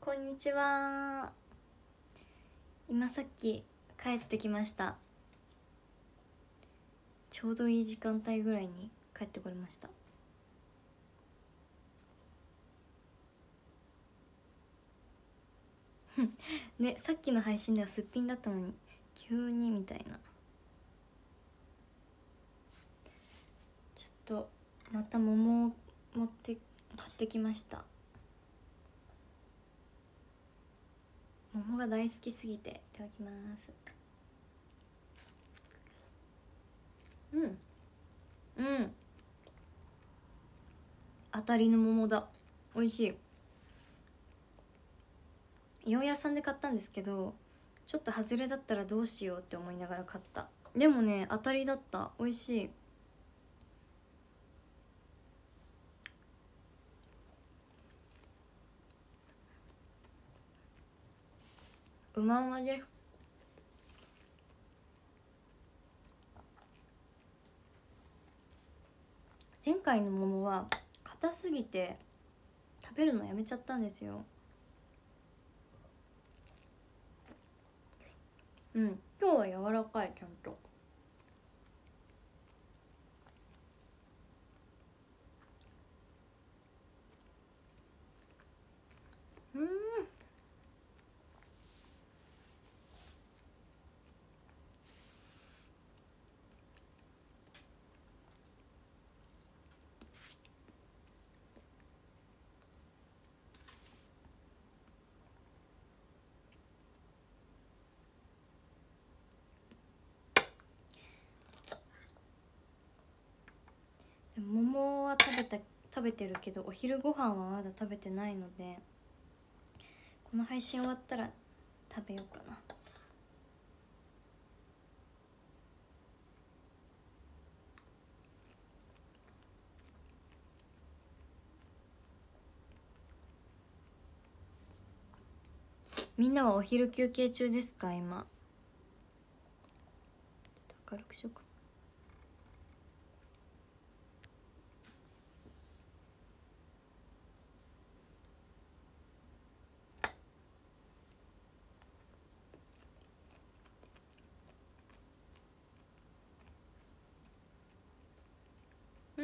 こんにちは。今さっき帰ってきました。ちょうどいい時間帯ぐらいに帰ってこれました。ね、さっきの配信ではすっぴんだったのに急にみたいな。ちょっとまた桃を買ってきました。桃が大好きすぎて。いただきます。うん、当たりの桃だ。美味しい。八百屋さんで買ったんですけど、ちょっと外れだったらどうしようって思いながら買った。でもね、当たりだった。美味しい。うまうまです。前回の桃は硬すぎて食べるのやめちゃったんですよ。うん、今日は柔らかい。ちゃんとうん。でも桃は食べてるけど、お昼ご飯はまだ食べてないので、この配信終わったら食べようかな。みんなはお昼休憩中ですか？今明るくしようか。うん。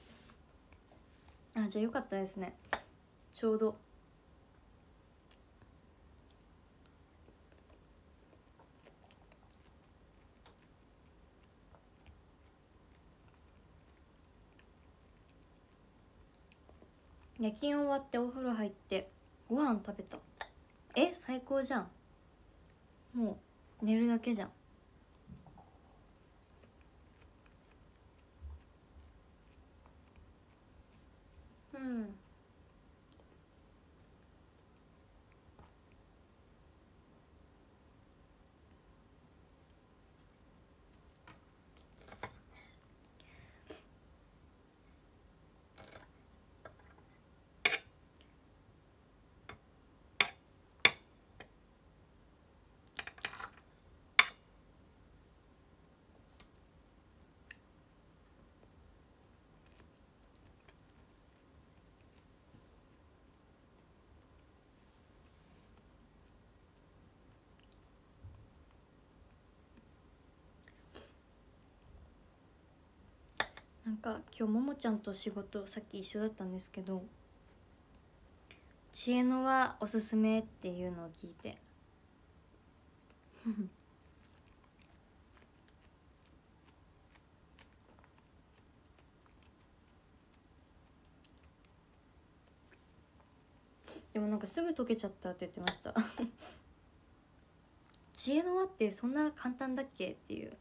あ、じゃあよかったですね。ちょうど。夜勤終わってお風呂入ってご飯食べた。最高じゃん。もう寝るだけじゃん。うん。なんか今日ももちゃんと仕事さっき一緒だったんですけど、知恵のはおすすめっていうのを聞いてでもなんかすぐ溶けちゃったって言ってました知恵の輪ってそんな簡単だっけっていう。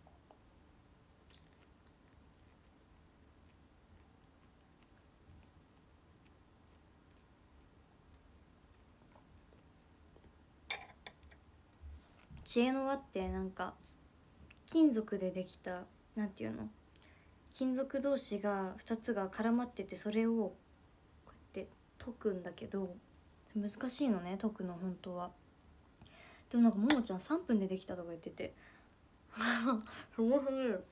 知恵の輪ってなんか金属でできた、なんていうの、金属同士が2つが絡まってて、それをこうやって解くんだけど、難しいのね解くの本当は。でもなんかももちゃん3分でできたとか言っててすごすぎる。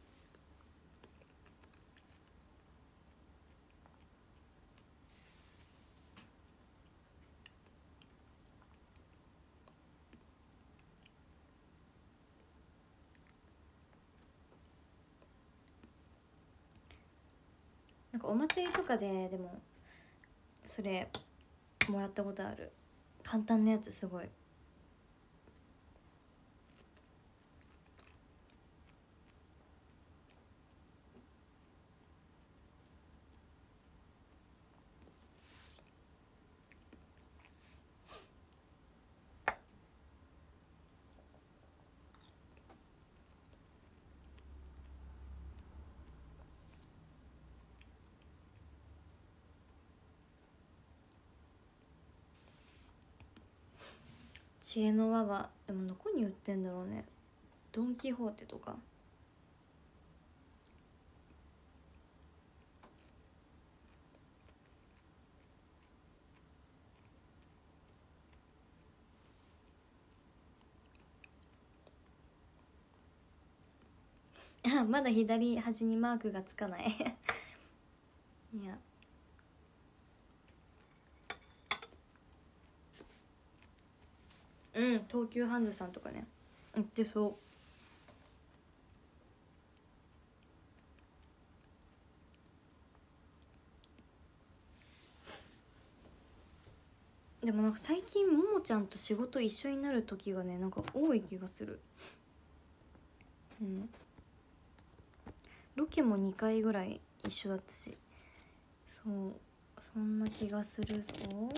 かお祭りとかでもそれもらったことある。簡単なやつすごい。知恵の輪はでもどこに売ってんだろうね。ドン・キホーテとか。まだ左端にマークがつかないいや、東急ハンズさんとかね売ってそう。でもなんか最近ももちゃんと仕事一緒になる時がねなんか多い気がする。ロケも2回ぐらい一緒だったし、そうそんな気がするぞ。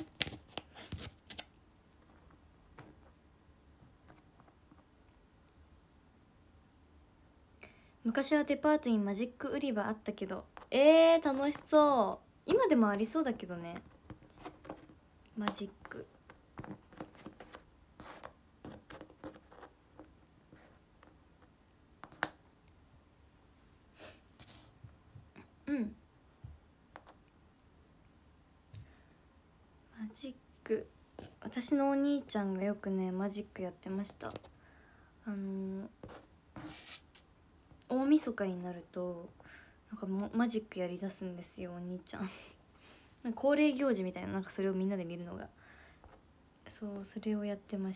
昔はデパートにマジック売り場あったけど、楽しそう。今でもありそうだけどね、マジック。マジック、私のお兄ちゃんがよくねマジックやってました。大晦日になるとなんかマジックやりだすんですよお兄ちゃんなんか恒例行事みたいな、なんかそれをみんなで見るのが、そうそれをやってました。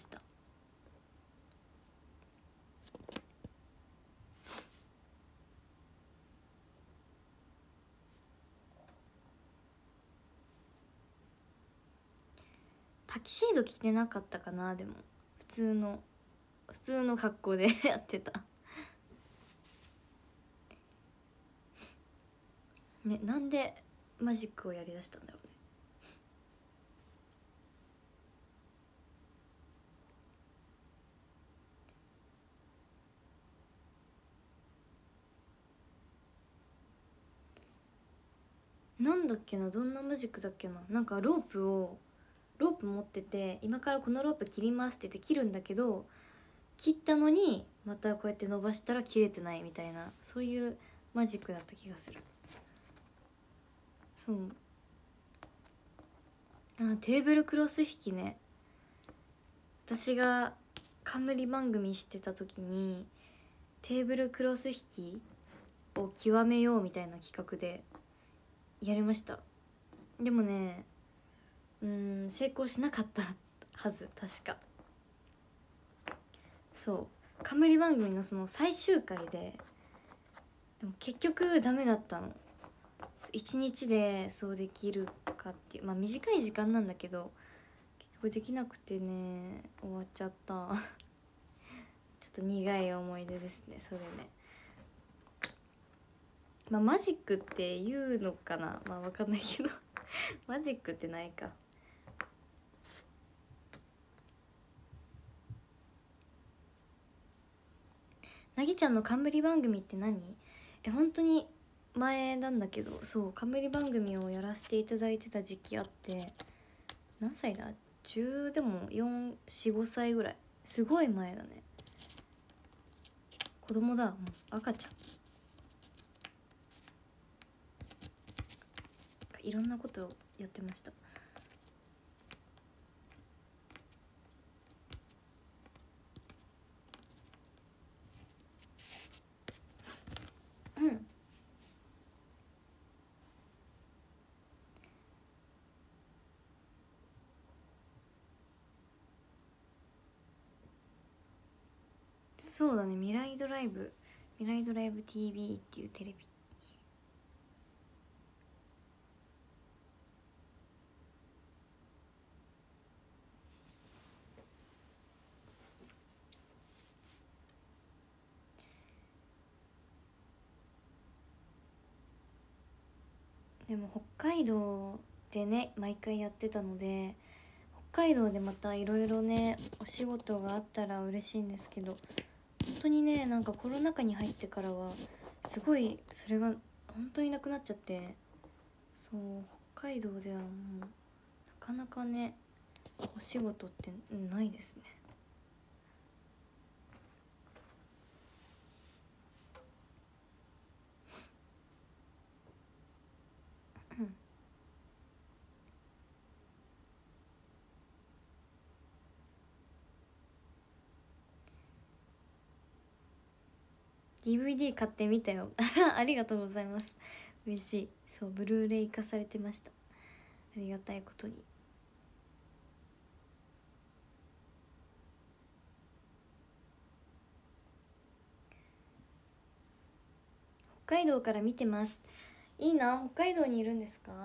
タキシード着てなかったかな。でも普通の格好でやってたね。なんでマジックをやりだしたんだろうね。なんだっけな、どんなマジックだっけな。なんかロープ持ってて、今からこのロープ切りますって言って切るんだけど、切ったのにまたこうやって伸ばしたら切れてないみたいな、そういうマジックだった気がする。そう、テーブルクロス引きね。私が冠番組してた時にテーブルクロス引きを極めようみたいな企画でやりました。でもね、成功しなかったはず、確か。そう冠番組のその最終回でも結局ダメだったの。一日でそうできるかっていう、まあ短い時間なんだけど結局できなくてね、終わっちゃったちょっと苦い思い出ですねそれね。まあマジックって言うのかな、まあ分かんないけどマジックってないか。なぎちゃんの冠番組って何？本当に前なんだけど、そう冠番組をやらせていただいてた時期あって、何歳だ、10でも445歳ぐらい、すごい前だね。子供だ、もう赤ちゃん。いろんなことをやってました。そうだね、未来ドライブ TV っていうテレビ。 でも北海道でね毎回やってたので、北海道でまたいろいろねお仕事があったら嬉しいんですけど、本当にねなんかコロナ禍に入ってからはすごいそれが本当になくなっちゃって、そう北海道ではもうなかなかねお仕事ってないですね。DVD 買ってみたよありがとうございます。嬉しい。そうブルーレイ化されてました。ありがたいことに。北海道から見てます。いいな、北海道にいるんですか？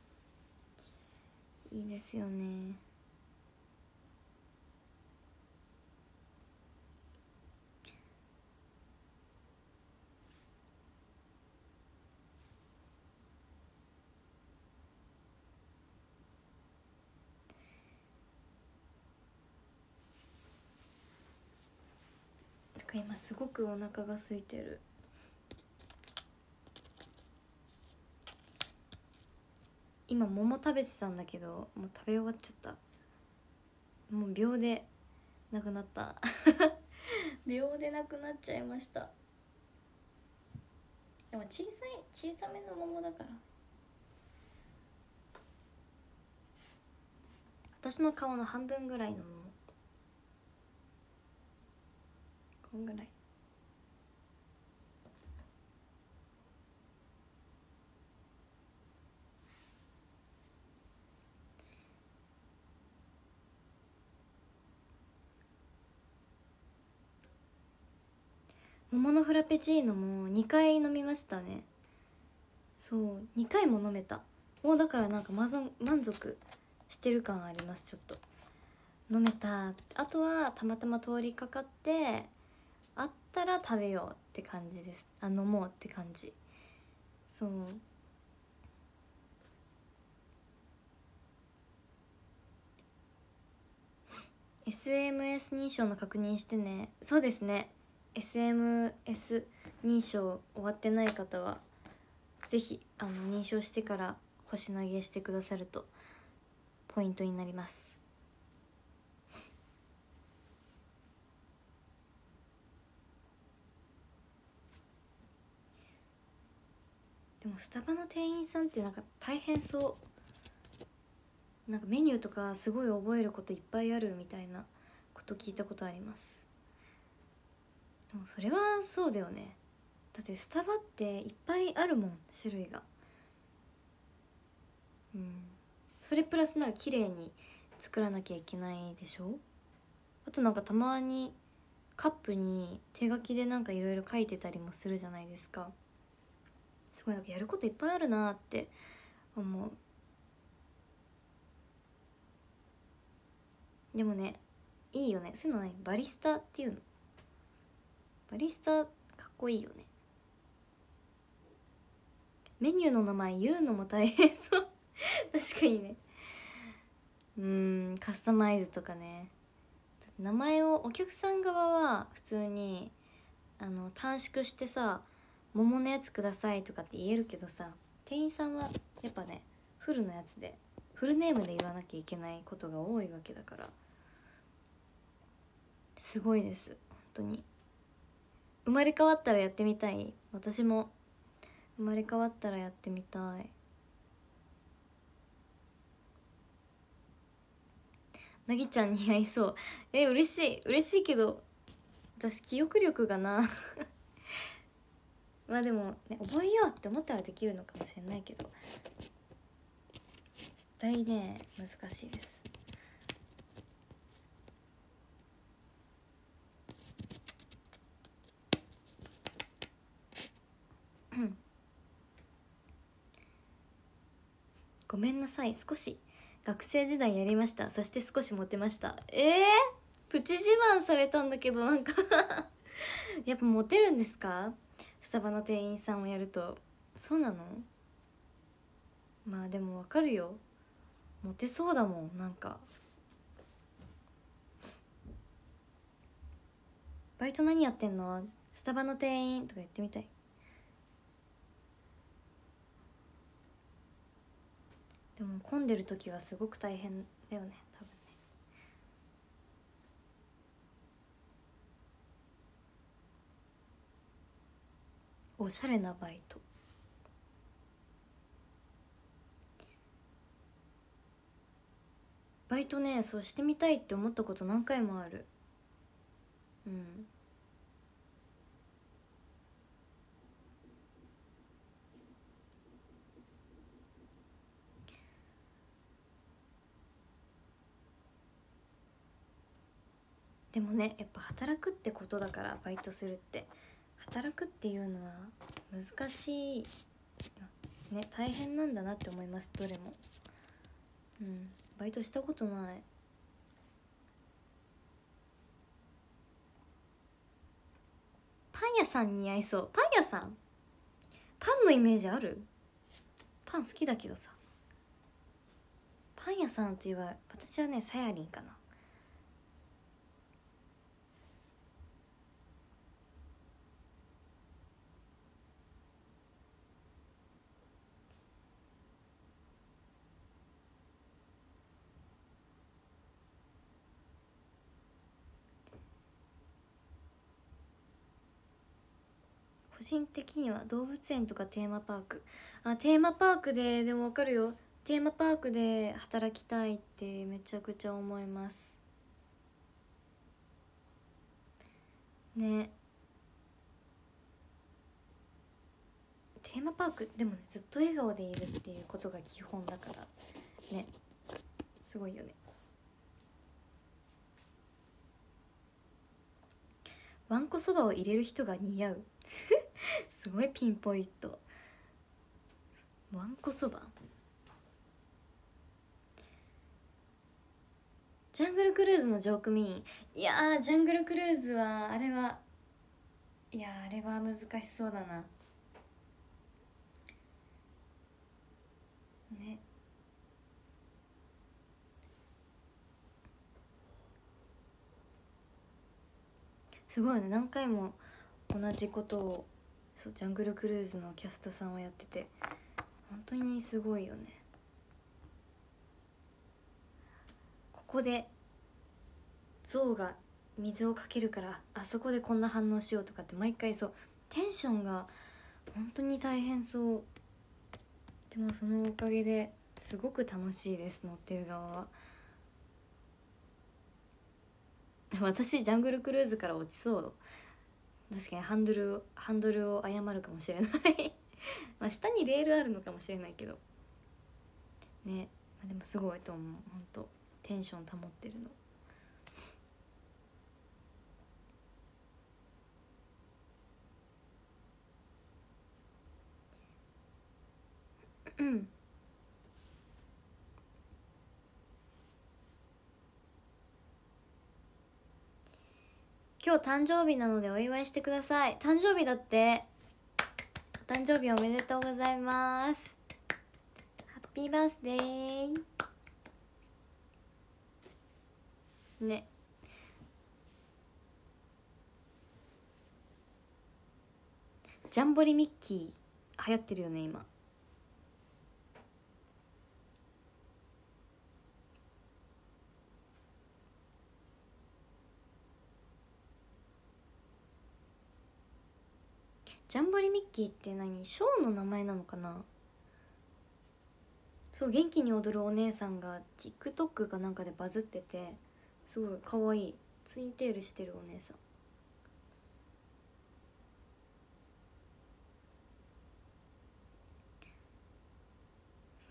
いいですよね。とか今すごくお腹が空いてる。今桃食べてたんだけどもう食べ終わっちゃった。もう秒でなくなった秒でなくなっちゃいました。でも小さめの桃だから、私の顔の半分ぐらいの桃、こんぐらい。桃のフラペチーノも2回飲みましたね。そう2回も飲めた。もうだからなんか満足してる感あります。ちょっと飲めた。あとはたまたま通りかかってあったら食べようって感じです。飲もうって感じ。そうSMS 認証の確認してね。そうですね、 SMS 認証終わってない方はぜひ認証してから星投げしてくださるとポイントになります。でもスタバの店員さんってなんか大変そう。なんかメニューとかすごい覚えることいっぱいあるみたいなこと聞いたことあります。でもそれはそうだよね。だってスタバっていっぱいあるもん、種類が。うん、それプラスなんか綺麗に作らなきゃいけないでしょ。あとなんかたまにカップに手書きでなんかいろいろ書いてたりもするじゃないですか。すごいなんかやることいっぱいあるなって思う。でもねいいよね、そういうのね、バリスタっていうの。バリスタかっこいいよね。メニューの名前言うのも大変そう確かにね。カスタマイズとかね。名前をお客さん側は普通に短縮してさ「桃のやつください」とかって言えるけどさ、店員さんはやっぱねフルのやつでフルネームで言わなきゃいけないことが多いわけだから、すごいです本当に。生まれ変わったらやってみたい。私も生まれ変わったらやってみたい。なぎちゃん似合いそう。嬉しい嬉しいけど私記憶力がなまあでも、ね、覚えようって思ったらできるのかもしれないけど絶対ね難しいです。ごめんなさい、少し学生時代やりました。そして少しモテました。プチ自慢されたんだけどなんかやっぱモテるんですか？スタバの店員さんをやると。そうなの？ まあでもわかるよ、モテそうだもん。なんかバイト何やってんの、スタバの店員とか言ってみたい。でも混んでる時はすごく大変だよね多分ね。おしゃれなバイト、バイトね、そうしてみたいって思ったこと何回もある。うん。でもね、やっぱ働くってことだから、バイトするって働くっていうのは難しいね、大変なんだなって思います、どれも。うん、バイトしたことない。パン屋さんに合いそう。パン屋さん、パンのイメージある。パン好きだけどさ。パン屋さんといえば私はね、さやりんかな。個人的には動物園とかテーマパーク。あ、テーマパークで、でも分かるよ、テーマパークで働きたいってめちゃくちゃ思いますね。テーマパークでもね、ずっと笑顔でいるっていうことが基本だからね、すごいよね。わんこそばを入れる人が似合うすごいピンポイント。わんこそば、ジャングルクルーズのジョークミーン。いやー、ジャングルクルーズはあれは、いやー、あれは難しそうだなね。すごいね、何回も同じことを、そう、ジャングルクルーズのキャストさんはやってて本当にすごいよね。ここで象が水をかけるからあそこでこんな反応しようとかって毎回、そう、テンションが本当に大変そう。でもそのおかげですごく楽しいです、乗ってる側は。私ジャングルクルーズから落ちそう。確かにハンドルを誤るかもしれないまあ下にレールあるのかもしれないけどね。まあ、でもすごいと思う、本当テンション保ってるの。うん。今日誕生日なのでお祝いしてください。誕生日だって。お誕生日おめでとうございます。ハッピーバースデーね。ジャンボリミッキー流行ってるよね今。ジャンボリミッキーって何、ショーの名前なのかな。そう、元気に踊るお姉さんが TikTok かなんかでバズってて、すごい可愛いツインテールしてるお姉さん。そう、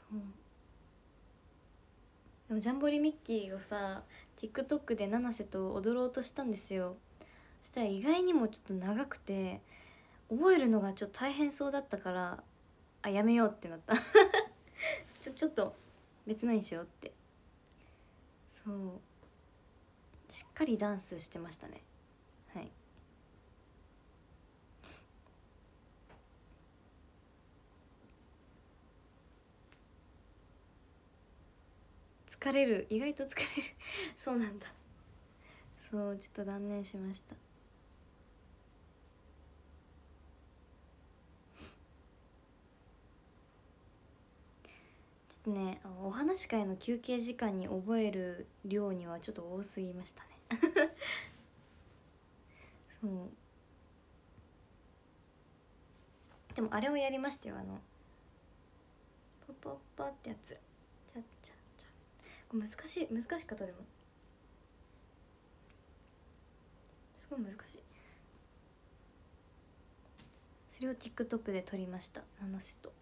でもジャンボリミッキーをさ TikTok で七瀬と踊ろうとしたんですよ。そしたら意外にもちょっと長くて覚えるのがちょっと大変そうだったから、あ、やめようってなったちょっと別のにしようって。そう、しっかりダンスしてましたね。はい。 疲れる、意外と疲れるそうなんだ。そう、ちょっと断念しました。ちょっとね、お話し会の休憩時間に覚える量にはちょっと多すぎましたねそうでもあれをやりましたよ、パパッパってやつ。ちゃっちゃっちゃ、これ難しかった。でもすごい難しい。それを TikTok で撮りました、7セット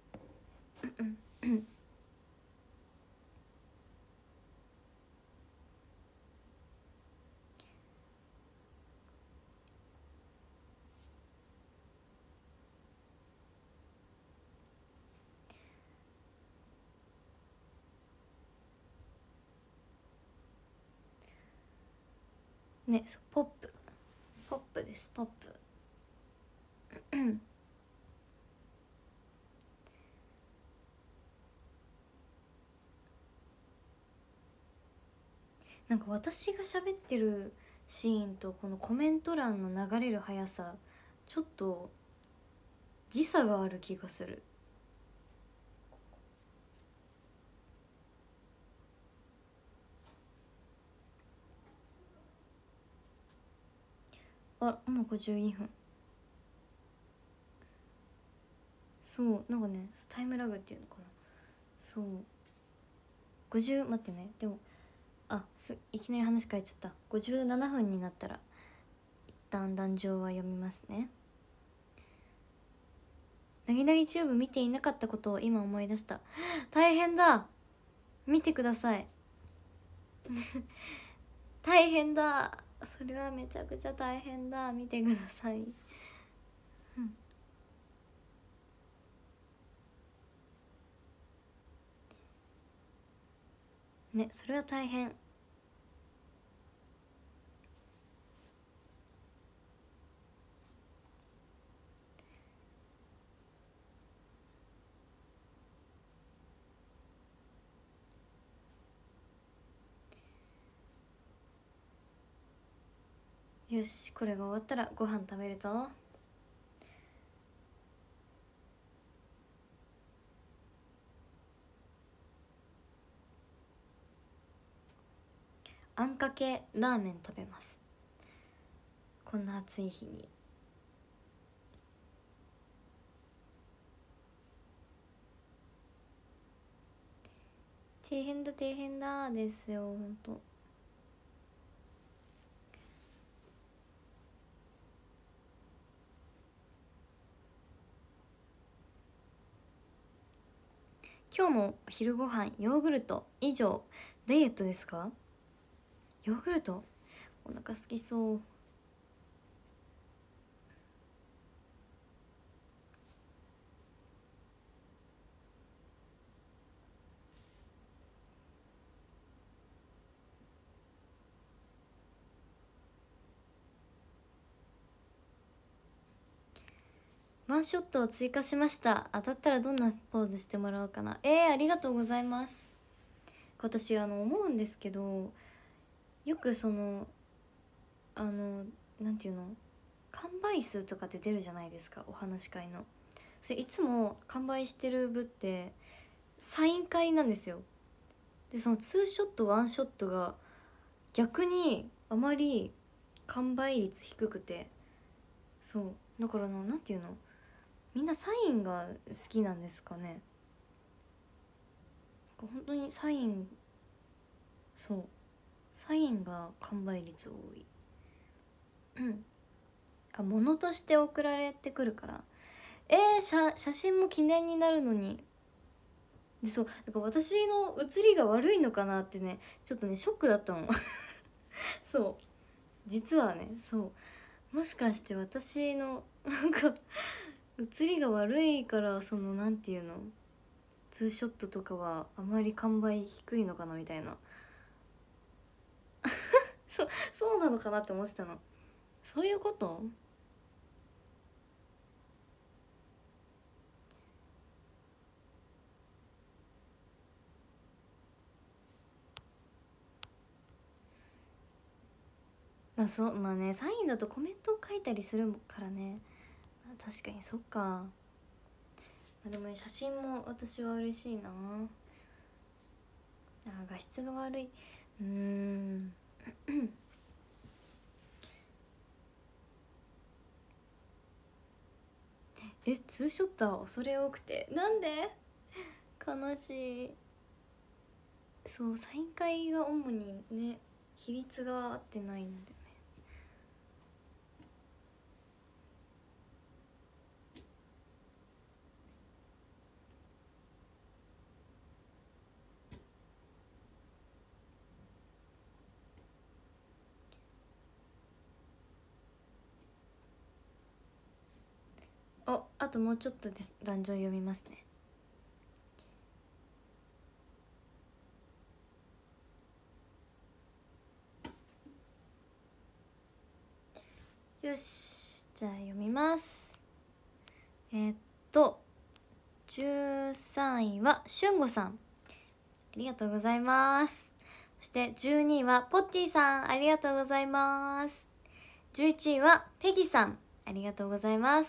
ね。そう、ポップです、ポップなんか私が喋ってるシーンとこのコメント欄の流れる速さ、ちょっと時差がある気がする。あ、もう52分。そうなんかね、タイムラグっていうのかな。そう、50、待ってね、でもいきなり話変えちゃった。57分になったら一旦壇上は読みますね。なぎなぎチューブ見ていなかったことを今思い出した。大変だ、見てください大変だ、それはめちゃくちゃ大変だ、見てくださいね、それは大変。よし、これが終わったらご飯食べるぞ。あんかけラーメン食べます、こんな暑い日に。大変だ大変だですよ、ほんと。今日の昼ご飯ヨーグルト以上。ダイエットですか？ヨーグルト、お腹空きそう。ワンショットを追加しました。当たったらどんなポーズしてもらおうかな。ありがとうございます。私思うんですけど、よくなんていうの、完売数とかって出るじゃないですか、お話し会の。それいつも完売してる部ってサイン会なんですよ。でそのツーショットワンショットが逆にあまり完売率低くて、そうだからなんていうの、みんなサインが好きなんですかね。本当にサイン、そうサインが完売率多い物として送られてくるから。写真も記念になるのに。でそうだから私の写りが悪いのかなってね、ちょっとねショックだったのそう実はね、そうもしかして私のなんか写りが悪いから、なんていうの、ツーショットとかはあまり完売低いのかなみたいなそうなのかなって思ってたの。そういうこと。 まあそう、まあね、サインだとコメントを書いたりするからね、まあ、確かにそっか。まあ、でも、ね、写真も私は嬉しいな。あ、画質が悪い。ツーショットは恐れ多くて、なんで悲しい。そう、サイン会が主にね、比率が合ってないんだよね。あともうちょっとです。壇上読みますね。よし、じゃあ読みます。13位はしゅんごさん、ありがとうございます。そして12位はポッティさん、ありがとうございます。11位はペギさん、ありがとうございます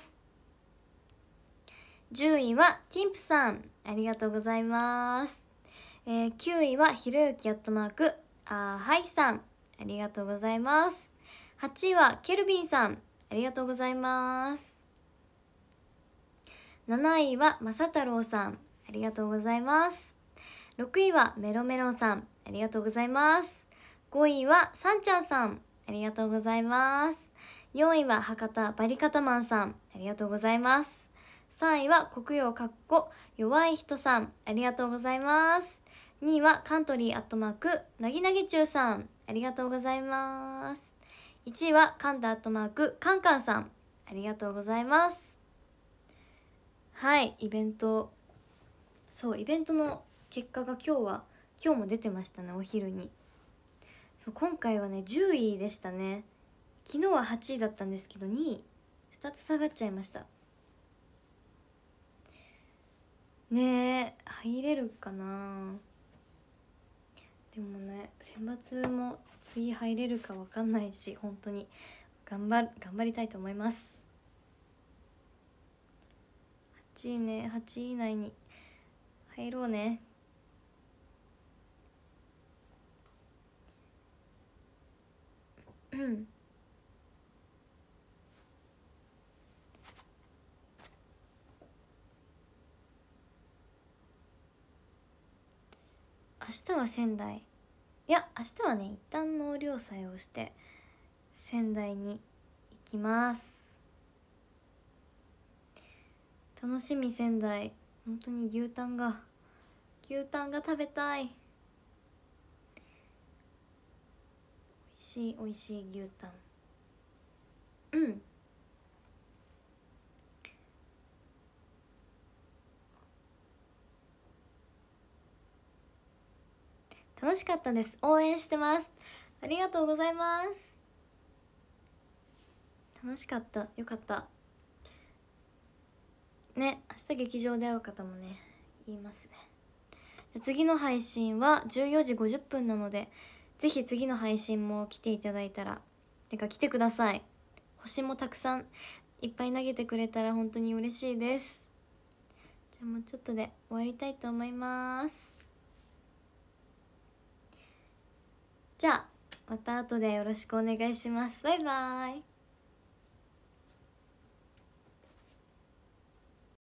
。10位はティンプさん、ありがとうございます。9位はひろゆきはいさん、ありがとうございます。8位はケルビンさん、ありがとうございます。7位はまさ太郎さん、ありがとうございます。6位はメロメロさん、ありがとうございます。5位はさんちゃんさん、ありがとうございます。4位は博多バリカタマンさん、ありがとうございます。3位は国用弱い人さん、ありがとうございます。2位はカントリーなぎなぎちゅうさん、ありがとうございます。1位はカンタカンカンさん、ありがとうございます。はい、イベントの結果が今日も出てましたね、お昼に。そう、今回はね10位でしたね。昨日は8位だったんですけど、2位2つ下がっちゃいました。ねえ、入れるかな。でもね、選抜も次入れるか分かんないし、本当に頑張りたいと思います。8位ね、8位以内に入ろうね。うん明日は仙台、いや明日はね一旦納涼祭をして仙台に行きます。楽しみ。仙台、本当に牛タンが食べたい。おいしい牛タン。楽しかったです。応援してます。ありがとうございます。楽しかった。よかったね。明日劇場で会う方もね言いますね。じゃ次の配信は14時50分なので、ぜひ次の配信も来ていただいたら、来てください。星もたくさんいっぱい投げてくれたら本当に嬉しいです。じゃあもうちょっとで終わりたいと思います。じゃあまた後でよろしくお願いします。バイバイ。